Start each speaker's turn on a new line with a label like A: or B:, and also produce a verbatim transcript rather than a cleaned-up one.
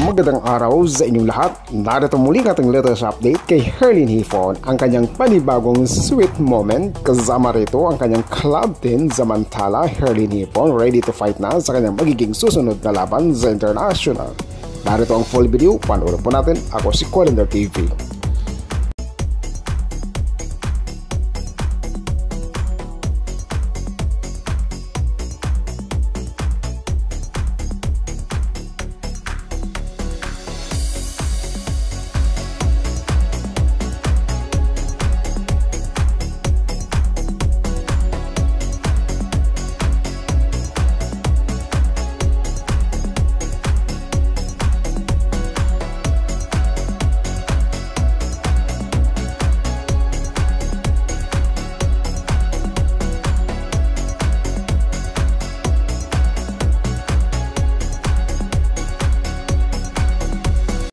A: magandang araw sa inyong lahat. Narito muli ang ating latest update kay Herlene Hipon, ang kanyang panibagong sweet moment. Kasama rito ang kanyang club team. Samantala, Herlene Hipon ready to fight na sa kanyang magiging susunod na laban sa international. Narito ang full video, panoorin po natin. Ako si Calendar T V.